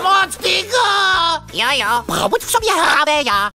Pomoc, Tyko! Jo. Probud v sobě hravé já.